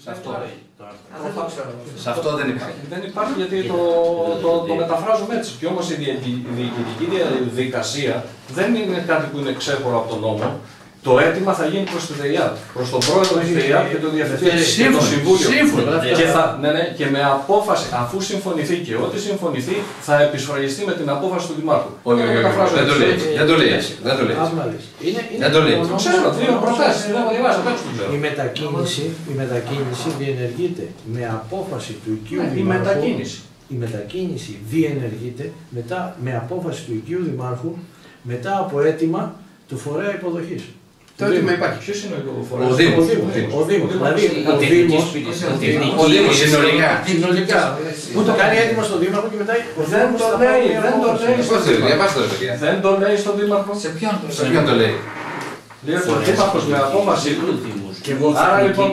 Σε αυτό δεν υπάρχει. Δεν υπάρχει γιατί το μεταφράζουμε έτσι. Και όμως η διοικητική διαδικασία δεν είναι κάτι που είναι ξέχωρο από τον νόμο. Το αίτημα θα γίνει προς τη ΔΕΙΑΤ, προς τον πρόεδρο της ΔΕΙΑΤ και το διευθυντή και το Συμβούλιο. Και με απόφαση, αφού συμφωνηθεί και ό,τι συμφωνηθεί, θα επισφραγιστεί με την απόφαση του Δημάρχου. Όχι, δεν το λέει. Δεν το λέει. Δεν το λέει. Ξέρω, δύο προτάσεις. Δεν έχω διαβάσει, δεν ξέρω. Η μετακίνηση διενεργείται με απόφαση του οικείου Δημάρχου. Η μετακίνηση διενεργείται με απόφαση του οικείου Δημάρχου μετά από αίτημα του φορέα υποδοχής. Το αίτημα υπάρχει. Ποιος είναι ο φορέας? Ο Δήμος. Δηλαδή ο Δήμος συνολικά. Που το κάνει έτοιμο στον Δήμαρχο και μετά. Δεν το λέει. Δεν το λέει στον Δήμαρχο. Σε ποιον το λέει? Λέει ο Δήμαρχος με απόφαση του. Άρα λοιπόν,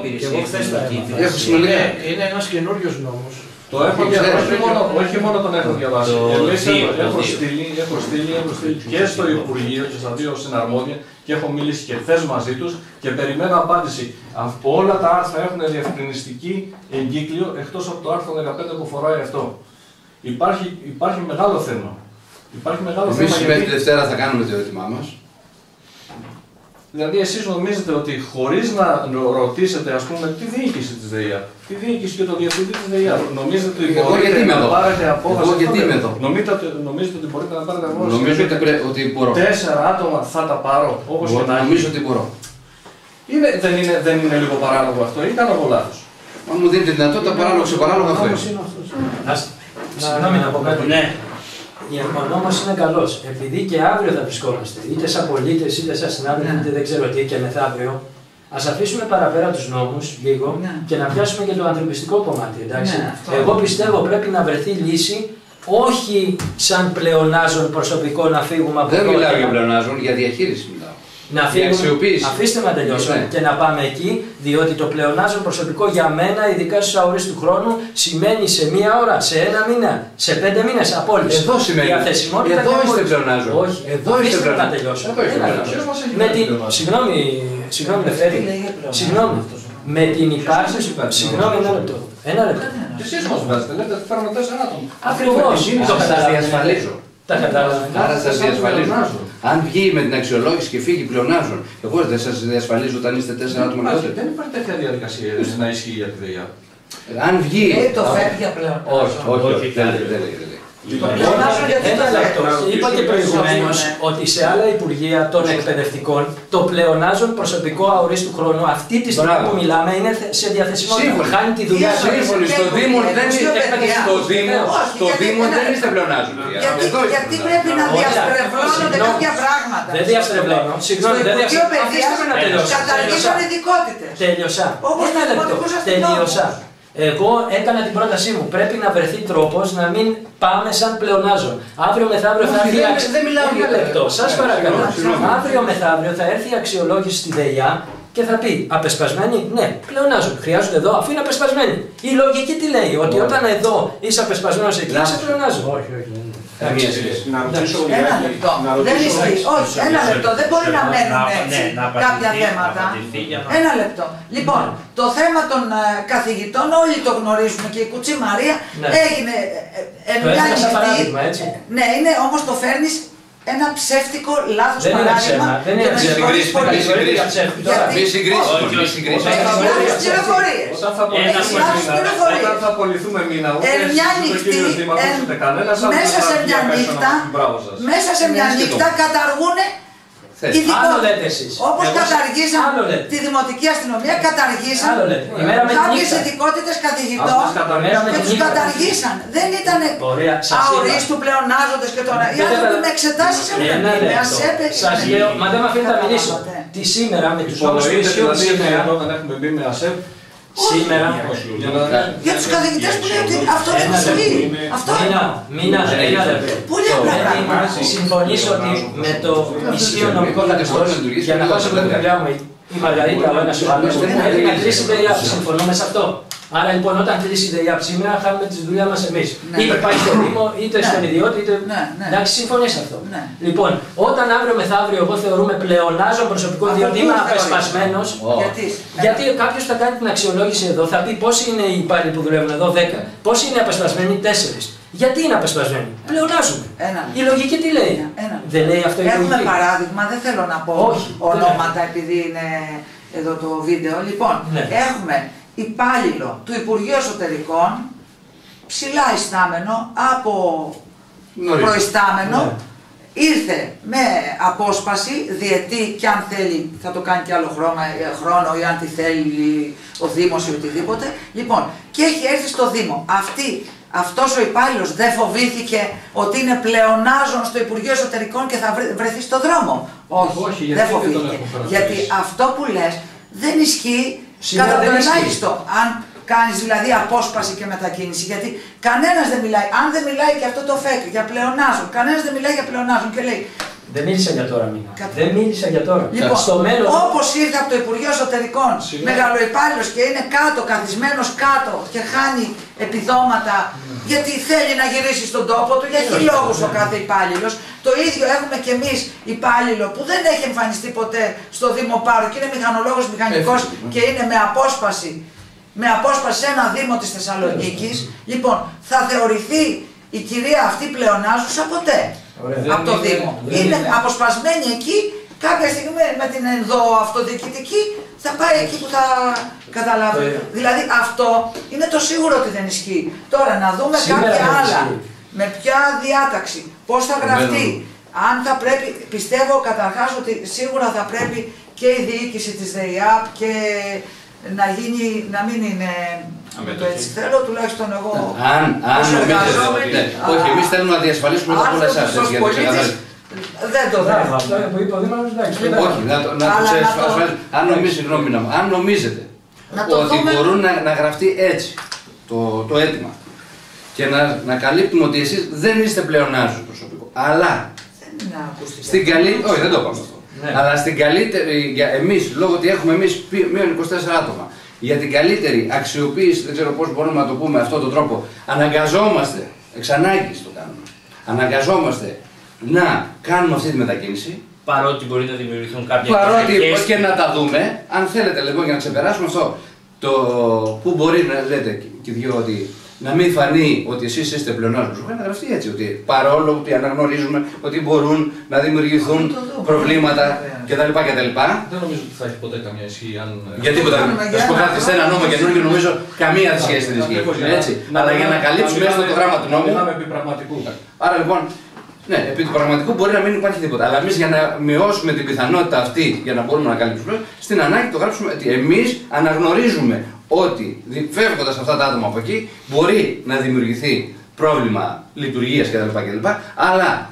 είναι ένας καινούριος νόμος. Το έχω διαβάσει, όχι μόνο τον έχω διαβάσει. Έχω στείλει και στο Υπουργείο και στα δύο συναρμόδια και έχω μιλήσει και χθες μαζί τους και περιμένω απάντηση. Όλα τα άρθρα έχουν διευκρινιστική εγκύκλιο εκτός από το άρθρο 15 που φοράει αυτό. Υπάρχει μεγάλο θέμα. Εμείς τη Δευτέρα θα κάνουμε το αίτημά μας. Δηλαδή, εσείς νομίζετε ότι χωρίς να ρωτήσετε, ας πούμε, τη διοίκηση της ΔΕΙΑ, τη διοίκηση και το διευθυντή της ΔΕΙΑ, νομίζετε ότι μπορείτε να πάρετε απόφαση? Νομίζετε ότι μπορείτε να πάρετε απόφαση? Νομίζω ότι μπορώ. 4 άτομα θα τα πάρω, όπως και να νομίζω ότι μπορώ. Δεν είναι λίγο παράλογο αυτό ή κάνω εγώ λάθος? Αν μου δίνετε δυνατότητα, παράλογο σε παράλογο αυτό είναι. Συγγνώμη να πω κάτι. Ο νόμος είναι καλός, επειδή και αύριο θα βρισκόμαστε, είτε σαν πολίτες, είτε σαν συνάδελφοι, είτε δεν ξέρω τι, και μεθαύριο. Ας αφήσουμε παραπέρα τους νόμους λίγο και να πιάσουμε και το ανθρωπιστικό κομμάτι. Εντάξει. Εγώ πιστεύω πρέπει να βρεθεί λύση, όχι σαν πλεονάζον προσωπικό να φύγουμε από Δεν μιλάω για πλεονάζον, για διαχείριση μιλάω. Να φύγουμε, αφήστε με να τελειώσω και να πάμε εκεί, διότι το πλεονάζον προσωπικό για μένα, ειδικά στους αορίστου χρόνου, σημαίνει σε 1 ώρα, σε 1 μήνα, σε 5 μήνες απόλυση. Εδώ σημαίνει. Εδώ είστε πλεονάζον. Όχι, αφήστε με να τελειώσω. Συγγνώμη, Λευτέρη. Συγγνώμη. Με την υπάρχουσα. Συγγνώμη, ένα λεπτό. Και εσείς μας βγάζετε, λέτε ότι φέρνω 4 άτομα. Ακριβώς. Το καταδιασφαλίζω. Τα κατάλαβα. Άρα σας διασφαλίζω. Αν βγει με την αξιολόγηση και φύγει πλεονάζον, εγώ δεν σας διασφαλίζω όταν είστε 4 άτομα λιγότερο. Δεν υπάρχει τέτοια διαδικασία να ισχύει για τη ΔΕΙΑ. Αν βγει. Το φέρνει για πλεονάζον. Όχι, δεν λέει. Είπα και προηγουμένως ότι σε άλλα υπουργεία των εκπαιδευτικών το πλεονάζον προσωπικό αορίστου χρόνου αυτή τη στιγμή που μιλάμε είναι σε διαθεσιμότητα. Χάνει τη δουλειά του. Σύμφωνοι. Στο Δήμο δεν είστε πλεονάζον. Γιατί πρέπει να διαστρεβλώνονται κάποια πράγματα? Δεν διαστρεβλώνω. Συγγνώμη, δεν διαστρεβλώνω. Καταργήσαν ειδικότητες. Τέλειωσα. Τέλειωσα. Εγώ έκανα την πρότασή μου. Πρέπει να βρεθεί τρόπος να μην πάμε σαν πλεονάζον. Αύριο μεθαύριο θα έρθει. Ένα λεπτό, σας παρακαλώ. Αύριο μεθαύριο θα έρθει η αξιολόγηση στη ΔΕΙΑ και θα πει απεσπασμένοι, ναι, πλεονάζον. Χρειάζονται εδώ αφού είναι απεσπασμένοι. Η λογική τι λέει, ότι όταν εδώ είσαι απεσπασμένος εκεί, είσαι πλεονάζον. Όχι. Ένα λεπτό. Δεν ισχύει. Όχι, ένα λεπτό. Δεν μπορεί να μένουν έτσι κάποια θέματα. Ένα λεπτό. Λοιπόν, το θέμα των καθηγητών όλοι το γνωρίζουμε και η Κουτσή Μαρία έγινε μια νυχτή. Ναι, είναι όμως το φέρνεις ένα ψεύτικο λάθος παράδειγμα. Δεν είναι ψεύτικο. Μη συγκρίσουμε. Όταν θα απολυθούμε μήνα, μια νυχτή, μέσα σε μια νύχτα καταργούν όπως καταργήσαν τη Δημοτική Αστυνομία, καταργήσαν κάποιες ειδικότητες καθηγητών και τους καταργήσαν. Δεν ήταν αορίστου πλεονάζοντες και τώρα. Οι άνθρωποι με εξετάσεις σας λέω, μα δεν με αφήνετε να μιλήσω. Τι σήμερα με τους νόμους που ισχύουν σήμερα. Όταν έχουμε μπει με ΑΣΕΠ, σήμερα. Για τους καθηγητές που λέει ότι αυτό δεν ισχύει. Μήνα, πολύ απλά πράγματα. Συμφωνήσω ότι με το ισχύον νομικό καθεστώς για να πάω σε δουλειά μου η Μαργαρίτα, ο ένας ο άλλος, πρέπει να κλείσει παιδιά. Συμφωνούμε σε αυτό. Άρα λοιπόν, όταν κλείσει η ΔΕΙΑΠ σήμερα, χάνουμε τη δουλειά μας εμείς. Είτε πάει στο Δήμο, είτε στον ιδιώτη, είτε. Εντάξει, συμφωνείς αυτό. Λοιπόν, όταν αύριο μεθαύριο εγώ θεωρούμε πλεονάζον προσωπικό, διότι είμαι απεσπασμένος. Γιατί κάποιος θα κάνει την αξιολόγηση εδώ, θα πει πόσοι είναι οι υπάλληλοι που δουλεύουν εδώ, 10. Πόσοι είναι απεσπασμένοι, 4. Γιατί είναι απεσπασμένοι? Πλεονάζουμε. Η λογική τι λέει? Δεν λέει αυτό η λογική? Έχουμε παράδειγμα, δεν θέλω να πω ονόματα επειδή είναι εδώ το βίντεο. Λοιπόν, έχουμε υπάλληλο του Υπουργείου Εσωτερικών, ψηλά ιστάμενο, από προϊστάμενο, ήρθε με απόσπαση, διετή και αν θέλει θα το κάνει και άλλο χρόνο ή αν τη θέλει ο Δήμος ή οτιδήποτε. Λοιπόν, και έχει έρθει στο Δήμο. Αυτός ο υπάλληλος δεν φοβήθηκε ότι είναι πλεονάζον στο Υπουργείο Εσωτερικών και θα βρεθεί στο δρόμο? Όχι, δεν φοβήθηκε. Γιατί αυτό που λες δεν ισχύει κατά το ελάχιστο. Αν κάνεις δηλαδή απόσπαση και μετακίνηση, γιατί κανένας δεν μιλάει, αν δεν μιλάει και αυτό το ΦΕΚ για πλεονάζον, κανένας δεν μιλάει για πλεονάζον και λέει. Δεν μίλησα για τώρα, Μίνα. Δεν μίλησα για τώρα. Λοιπόν, στο μέλλον... όπως ήρθε από το Υπουργείο Εσωτερικών, μεγαλοϊπάλληλος και είναι κάτω, καθισμένος κάτω και χάνει επιδόματα, γιατί θέλει να γυρίσει στον τόπο του, για έχει λόγους ο κάθε υπάλληλος. Το ίδιο έχουμε και εμείς υπάλληλο που δεν έχει εμφανιστεί ποτέ στο Δήμο Πάρου και είναι μηχανολόγος μηχανικός και είναι με απόσπαση σε ένα Δήμο της Θεσσαλονίκης. Λοιπόν, θα θεωρηθεί η κυρία αυτή πλεονάζουσα ποτέ από το Δήμο. Είναι αποσπασμένη εκεί, κάποια στιγμή με την ενδοαυτοδιοικητική θα πάει εκεί που θα καταλάβει. Δηλαδή αυτό είναι το σίγουρο ότι δεν ισχύει. Τώρα να δούμε κάποια άλλα, με ποια διάταξη, πώς θα γραφτεί, αν θα πρέπει, πιστεύω καταρχάς ότι σίγουρα θα πρέπει και η διοίκηση της ΔΕΙΑΠ και να μην είναι. Το έτσι θέλω, τουλάχιστον εγώ. Όχι, εμείς θέλουμε να διασφαλίσουμε τα πολλά εσάς. Δεν το δέχομαι. Αυτό που είπε ο Δήμαρχος, εντάξει. Όχι, να το εξασφαλίσουμε. Αν νομίζετε ότι μπορούν να γραφτεί έτσι το αίτημα και να καλύπτουμε ότι εσείς δεν είστε πλεονάζον προσωπικό, αλλά στην καλύτερη. Όχι, δεν το είπαμε αυτό. Αλλά στην καλύτερη, εμείς, λόγω ότι έχουμε εμείς μείον 24 άτομα, για την καλύτερη αξιοποίηση, δεν ξέρω πώς μπορούμε να το πούμε αυτόν τον τρόπο, αναγκαζόμαστε, εξ ανάγκης το κάνουμε, αναγκαζόμαστε να κάνουμε αυτή τη μετακίνηση. Παρότι μπορεί να δημιουργηθούν κάποια παρότι και να τα δούμε, αν θέλετε λοιπόν για να ξεπεράσουμε αυτό, το που μπορεί να λέτε και δυο ότι να μην φανεί ότι εσείς είστε πλεονάζονες, να γραφτεί έτσι, ότι παρόλο που αναγνωρίζουμε ότι μπορούν να δημιουργηθούν προβλήματα κτλ. Δεν νομίζω ότι θα έχει ποτέ καμία ισχύ αν. Γιατί ποτέ θα σου πω κάτι σε ένα νόμο καινούργιο, νομίζω καμία σχέση δεν ισχύει. Αλλά για να καλύψουμε έστω το γράμμα του νόμου. Μιλάμε επί πραγματικού. Άρα λοιπόν, ναι, επί του πραγματικού μπορεί να μην υπάρχει τίποτα. Αλλά εμείς για να μειώσουμε την πιθανότητα αυτή, για να μπορούμε να καλύψουμε, στην ανάγκη το γράψουμε ότι εμείς αναγνωρίζουμε ότι φεύγοντας αυτά τα άτομα από εκεί μπορεί να δημιουργηθεί πρόβλημα λειτουργίας κτλ. Αλλά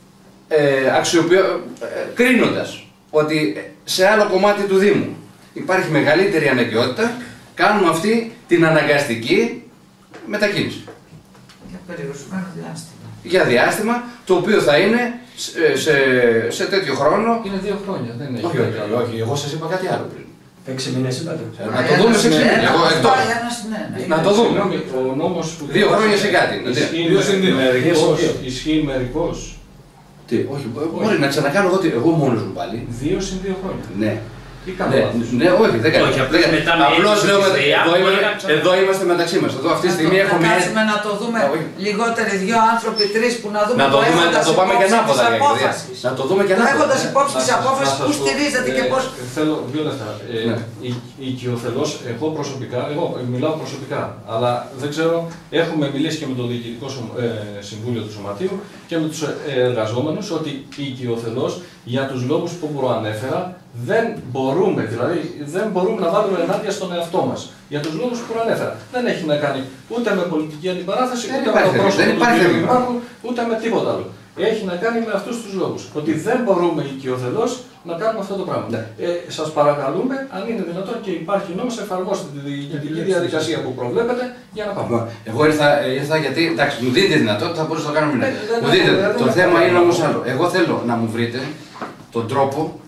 κρίνοντας ότι σε άλλο κομμάτι του Δήμου υπάρχει μεγαλύτερη αναγκαιότητα, κάνουμε αυτή την αναγκαστική μετακίνηση. Για περιορισμένο διάστημα. Για διάστημα, το οποίο θα είναι σε τέτοιο χρόνο. Είναι 2 χρόνια, δεν είναι. Όχι, εγώ σας είπα κάτι άλλο πριν. 6 μήνες είπατε. Να το δούμε σε 6 μήνες. Να το δούμε. Ο νόμος που 2 χρόνια σε κάτι. Ισχύει μερικώς. Τι, όχι, μπορεί να ξανακάνω εγώ μόνος μου πάλι. 2 συν 2 χρόνια. Ναι. Ναι, όχι, δεν κάνω. Απλώς λέω, εδώ είμαστε μεταξύ μας. Εδώ αυτή τη στιγμή έχουμε. Να κάτσουμε να το δούμε λιγότεροι 2 άνθρωποι, 3 που να δούμε. Να το πάμε και ανάποδα. Να το δούμε και ανάποδα. Έχοντας υπόψη τις απόφασεις που στηρίζεται και πώς. Θέλω 2 λεπτά. Οικειοθελώς, εγώ προσωπικά, εγώ μιλάω προσωπικά, αλλά δεν ξέρω, έχουμε μιλήσει και με το Διοικητικό Συμβούλιο του Σωματείου και με τους εργαζόμενους ότι οικειοθελώς για τους λόγους που προανέφερα δεν μπορούμε να βάλουμε ενάντια στον εαυτό μας. Για τους λόγους που προανέφερα. Δεν έχει να κάνει ούτε με πολιτική αντιπαράθεση, ούτε με το πρόσωπο του Δημάρχου, ούτε με τίποτα άλλο. Έχει να κάνει με αυτούς τους λόγους. Ότι δεν μπορούμε οικειοθελώς να κάνουμε αυτό το πράγμα. Σας παρακαλούμε, αν είναι δυνατόν και υπάρχει νόμος, εφαρμόστε τη διοικητική διαδικασία που προβλέπετε για να πάμε. Εγώ ήρθα γιατί, εντάξει, μου δίνετε δυνατότητα, θα μπορούσα να το κάνω μηνύμα. Το θέμα είναι όμως άλλο. Εγώ θέλω να μου βρείτε τον τρόπο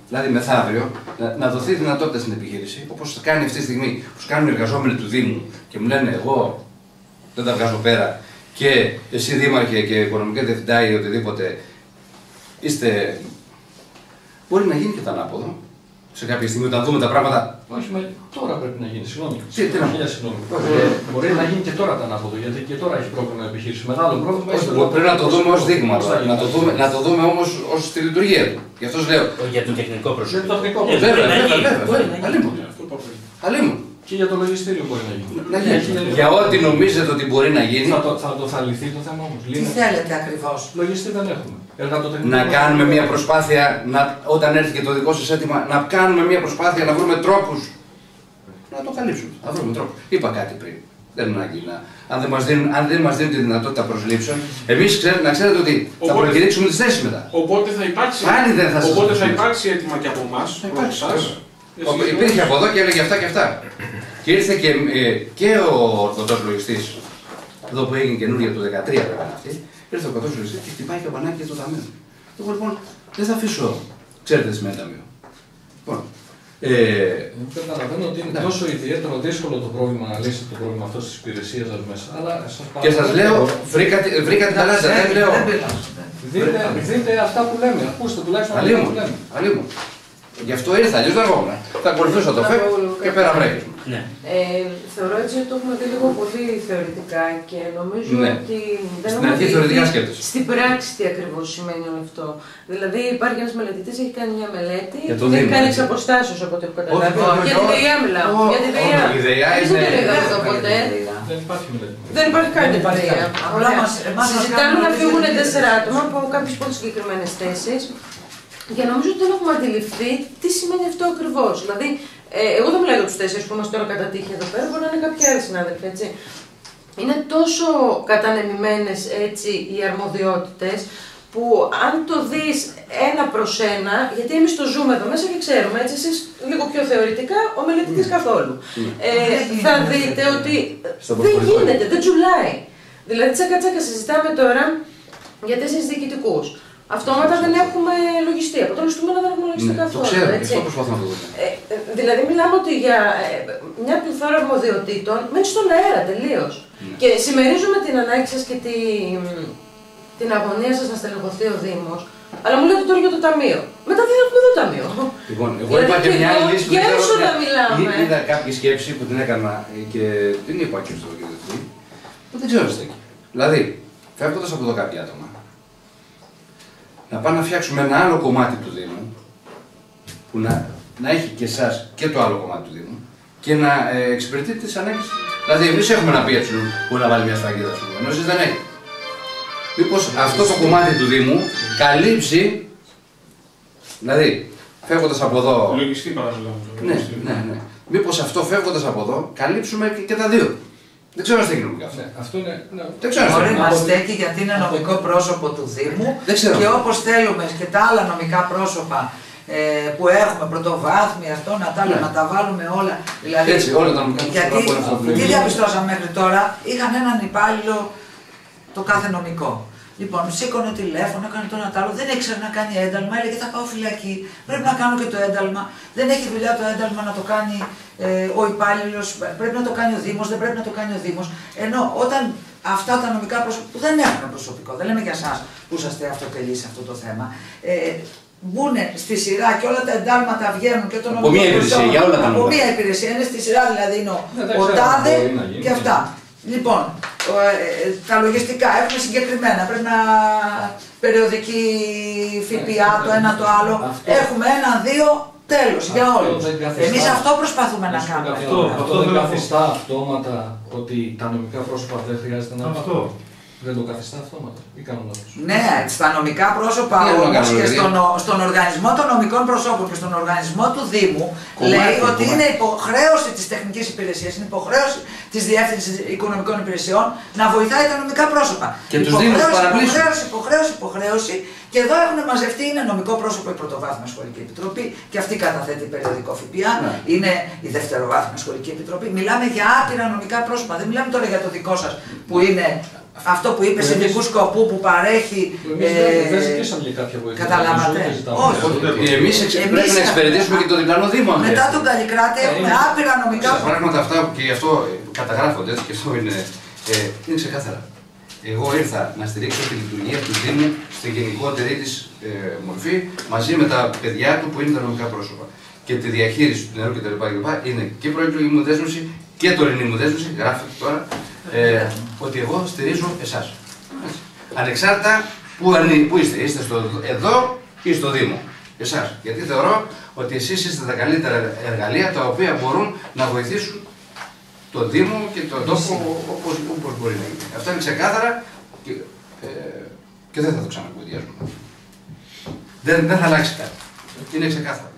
δηλαδή μεθαύριο, να δοθεί δυνατότητα στην επιχείρηση, όπως κάνει αυτή τη στιγμή, όπως κάνουν οι εργαζόμενοι του Δήμου και μου λένε εγώ δεν τα βγάζω πέρα και εσύ δήμαρχε και οικονομικά διευθυντά ή οτιδήποτε είστε. Μπορεί να γίνει και το ανάποδο σε κάποια στιγμή όταν δούμε τα πράγματα. Όχι, τώρα πρέπει να γίνει. Συγγνώμη. Συγγνώμη. Μπορεί να γίνει και τώρα το ανάποδο, γιατί και τώρα έχει πρόβλημα επιχείρηση. Μεγάλο πρόβλημα. Πρέπει να το δούμε ως δείγμα. Να το δούμε όμως ως τη λειτουργία του. Γι' αυτό λέω. Για το τεχνικό προσωπικό. Για το τεχνικό προσωπικό. Βέβαια. Και για το λογιστήριο μπορεί να γίνει. Για ό,τι νομίζετε ότι μπορεί να γίνει. Θα λυθεί το θέμα όμως. Τι θέλετε ακριβώς? Λογιστή δεν έχουμε. Να κάνουμε μια προσπάθεια, όταν έρθει και το δικό σας αίτημα, να κάνουμε μια προσπάθεια να βρούμε τρόπους να το καλύψουμε. Να βρούμε τρόπους. Είπα κάτι πριν. Δεν είναι ανάγκη να. Αν δεν μας δίνουν τη δυνατότητα προσλήψεων, εμείς να ξέρετε ότι θα προκηρύξουμε τις θέσεις μετά. Οπότε θα υπάρξει έτοιμα και από εμάς. Υπήρχε από εδώ και έλεγε αυτά και αυτά. Και ήρθε και ο ορθωτός λογιστής, εδώ που έγινε καινούργια το 2013 πρέπει να αυτή, ήρθε ο ορθωτός λογιστής και χτυπάει καμπανάκι για το ταμείο. Εγώ λοιπόν δεν θα αφήσω, ξέρετε τι σημαίνει ταμείο. Λοιπόν, καταλαβαίνω ότι είναι τόσο ιδιαίτερο δύσκολο το πρόβλημα να λύσετε το πρόβλημα αυτό τη υπηρεσία σα μέσα. Αλλά και σας λέω, βρήκα την ταλάσσα. Δεν λέω. Δείτε αυτά που λέμε. Ακούστε τουλάχιστον αυτά που λέμε. Αλλήμον. Γι' αυτό ήρθα, αλλιώς δεν έρχομαι. Θα ακολουθήσω το ΦΕΠ και πέρα βρέχει. Ναι. Θεωρώ έτσι ότι το έχουμε δει λίγο πολύ θεωρητικά και νομίζω ότι δεν στην αρχή θεωρητικά σκέφτεσαι. Στην πράξη τι ακριβώς σημαίνει όλο αυτό. Δηλαδή υπάρχει ένας μελετητής, έχει κάνει μια μελέτη, έχει κάνει εξ αποστάσεως από ό,τι έχω καταλάβει. Για τη ΔΕΙΑ μιλάω. Για τη ΔΕΙΑ. Δεν το λέγαμε ποτέ. Δεν υπάρχει μελέτη. Δεν υπάρχει καν τη ΔΕΙΑ. Συζητάμε να φύγουν 4 άτομα από κάποιες πολύ συγκεκριμένες θέσεις. Για νομίζω ότι δεν έχουμε αντιληφθεί τι σημαίνει αυτό ακριβώς. Δηλαδή, εγώ δεν μιλάω για τους 4 που είμαστε τώρα κατά τύχη εδώ πέρα, μπορεί να είναι κάποιοι άλλοι συνάδελφοι, έτσι. Είναι τόσο κατανεμημένες έτσι οι αρμοδιότητες που αν το δεις 1 προς 1, γιατί εμείς το ζούμε εδώ μέσα και ξέρουμε, έτσι, εσείς λίγο πιο θεωρητικά, ο μελετητής καθόλου. Θα δείτε ότι δεν γίνεται, δεν τζουλάει. Δηλαδή, τσακα-τσακα συζητάμε τώρα για 4 διοικητικούς. Αυτόματα δεν έχουμε λογιστή. Από το λογιστούμενο δεν έχουμε λογιστή καθόλου. Το ξέρω, αυτό προσπαθώ να το δούμε. Δηλαδή, μιλάμε ότι για μια πληθώρα αρμοδιοτήτων μένει στον αέρα τελείως. Και συμμερίζουμε την ανάγκη σας και την αγωνία σας να στελεχωθεί ο Δήμος. Αλλά μου λέτε τώρα για το ταμείο. Μετά δεν έχουμε εδώ ταμείο. Λοιπόν, εγώ είπα και μια άλλη λύση για έσοδα μιλάμε. Είδα κάποια σκέψη που την έκανα και την είπα και στο διευθυντή. Που δεν ξέρω στέκει. Δηλαδή, φεύγοντας από εδώ κάποια άτομα, να πάμε να φτιάξουμε ένα άλλο κομμάτι του Δήμου που να έχει και εσάς και το άλλο κομμάτι του Δήμου και να εξυπηρετεί τις ανάγκες. Δηλαδή, εμείς έχουμε ένα πιέτσο που να βάλει μια σφραγίδα σου, ενώ εσείς δεν έχετε. Μήπως αυτό το κομμάτι του Δήμου καλύψει, δηλαδή, φεύγοντας από εδώ. Λογιστή παραδείγματος. Ναι. Μήπως αυτό φεύγοντας από εδώ καλύψουμε και τα δύο. Δεν ξέρω αν στέκει νομικά αυτό. Αυτό είναι. Μπορεί να στέκει γιατί είναι νομικό πρόσωπο του Δήμου και όπως θέλουμε και τα άλλα νομικά πρόσωπα που έχουμε, πρωτοβάθμια, αυτό, να τα βάλουμε όλα. Δηλαδή, έτσι, όλα τα νομικά πρόσωπα. Γιατί τι διαπιστώσαμε μέχρι τώρα, είχαν έναν υπάλληλο το κάθε νομικό. Λοιπόν, σήκωνε τηλέφωνο, έκανε το ένα τ' άλλο, δεν ήξερε να κάνει ένταλμα, έλεγε θα πάω φυλακή, πρέπει να κάνω και το ένταλμα. Δεν έχει δουλειά το ένταλμα να το κάνει ο υπάλληλος, πρέπει να το κάνει ο Δήμος, δεν πρέπει να το κάνει ο Δήμος. Ενώ όταν αυτά τα νομικά πρόσωπα που δεν έχουν προσωπικό, δεν λέμε για εσάς που είσαστε αυτοτελείς σε αυτό το θέμα, μπουν στη σειρά και όλα τα εντάλματα βγαίνουν και το νομικό πρόσωπο. Από μία υπηρεσία, είναι στη σειρά δηλαδή είναι ο τάδε και αυτά. Λοιπόν, τα λογιστικά έχουμε συγκεκριμένα, πρέπει να περιοδική ΦΠΑ, το ένα το άλλο. Έχουμε 1-2, τέλος, για όλους. Εμείς αυτό προσπαθούμε να κάνουμε. Αυτό δεν καθιστά αυτόματα ότι τα νομικά πρόσωπα δεν χρειάζεται να αυτό. Δεν το καθιστά αυτόματα ή κάνω λάθος? Ναι, στα νομικά πρόσωπα όμως και στον οργανισμό των νομικών προσώπων και στον οργανισμό του Δήμου λέει ότι είναι υποχρέωση της τεχνικής υπηρεσίας, είναι υποχρέωση της Διεύθυνσης Οικονομικών Υπηρεσιών να βοηθάει τα νομικά πρόσωπα. Και τους Δήμους παραπλήσουν. Υποχρέωση. Και εδώ έχουν μαζευτεί, είναι νομικό πρόσωπο η πρωτοβάθμια σχολική επιτροπή και αυτή καταθέτει περιοδικό ΦΠΑ, είναι η δευτεροβάθμια σχολική επιτροπή. Μιλάμε για άπειρα νομικά πρόσωπα, δεν μιλάμε τώρα για το δικό σας που είναι Αυτό που είπε ειδικού σκοπού που παρέχει. Δεν ζητήσαμε για κάποια βοήθεια. Καταλάβατε. Όχι. Εμείς πρέπει να εξυπηρετήσουμε και το διπλανό Δήμο. Μετά τον Καλλικράτη έχουμε άπειρα νομικά. Τα πράγματα αυτά και γι' αυτό καταγράφονται και αυτό είναι ξεκάθαρα. Εγώ ήρθα να στηρίξω τη λειτουργία του Δήμου στη γενικότερη της μορφή μαζί με τα παιδιά του που είναι τα νομικά πρόσωπα. Και τη διαχείριση του νερού κτλ. Είναι και προεκλογική μου δέσμευση και τωρινή μου δέσμευση. Γράφετε τώρα ότι εγώ στηρίζω εσάς. Ανεξάρτητα που είστε. Είστε εδώ ή στο Δήμο. Εσάς. Γιατί θεωρώ ότι εσείς είστε τα καλύτερα εργαλεία τα οποία μπορούν να βοηθήσουν το Δήμο και τον τόπο όπως μπορεί να γίνει. Αυτά είναι ξεκάθαρα και δεν θα το ξανακουδιάζουμε. Δεν θα αλλάξει κάτι. Είναι ξεκάθαρο.